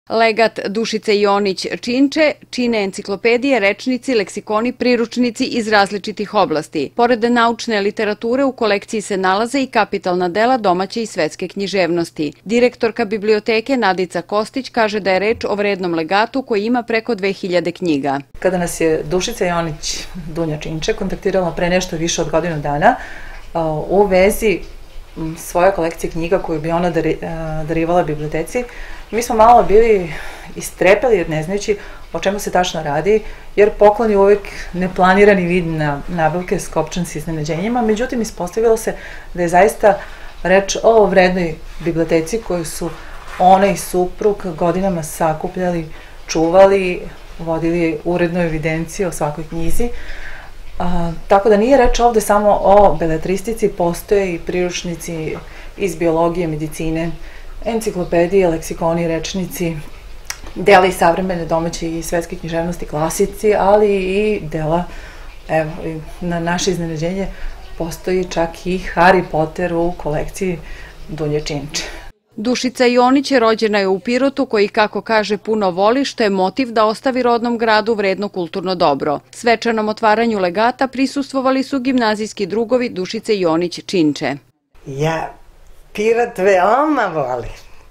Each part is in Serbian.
Legat Dušice Jonić Činče čine enciklopedije, rečnici, leksikoni, priručnici iz različitih oblasti. Pored naučne literature u kolekciji se nalaze i kapitalna dela domaće i svetske književnosti. Direktorka biblioteke Nadica Kostić kaže da je reč o vrednom legatu koji ima preko 2000 knjiga. Kada nas je Dušica Jonić Dunja Činče kontaktirala pre nešto više od godinu dana u vezi svoje kolekcije knjiga koju bi ona darivala biblioteci, mi smo malo bili istrepeli ne znajući o čemu se tačno radi, jer poklon je uvek neplanirani vid nabavke skopčan s iznenađenjima, međutim ispostavilo se da je zaista reč o vrednoj biblioteci koju su ona i suprug godinama sakupljali, čuvali, vodili urednu evidenciju o svakoj knjizi. Tako da nije reč ovde samo o beletristici, postoje i priručnici iz biologije, medicine, enciklopedije, leksikoni, rečnici, dela i savremene domaće i svetske književnosti, klasici, ali i dela, evo, na naše iznenađenje, postoji čak i Harry Potter u kolekciji Dunje Činče. Dušica Jonić rođena je u Pirotu koji, kako kaže, puno voli, što je motiv da ostavi rodnom gradu vredno kulturno dobro. Svečanom otvaranju legata prisustvovali su gimnazijski drugovi Dušice Jonić Činče. Ja Pirot veoma volim.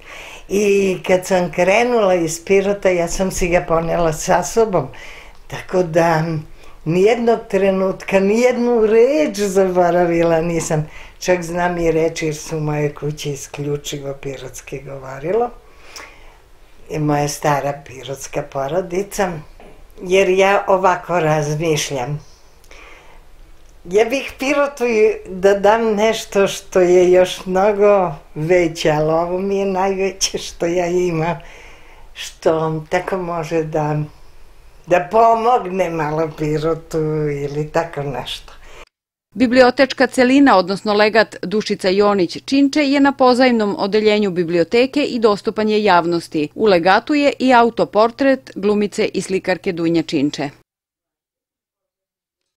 I kad sam krenula iz Pirota, ja sam si ga ponela sa sobom. Tako da nijednog trenutka, nijednu reč zaboravila nisam. Čak znam i reči jer su u moje kući isključivo pirotski govorilo. I moja stara pirotska porodica. Jer ja ovako razmišljam. Ja bih Pirotu da dam nešto što je još mnogo veće, ali ovo mi je najveće što ja imam, što tako može da pomogne malo Pirotu ili tako nešto. Bibliotečka celina, odnosno legat Dušica Jonić Činče, je na pozajmnom odeljenju biblioteke i dostupan je javnosti. U legatu je i autoportret glumice i slikarke Dunje Činče.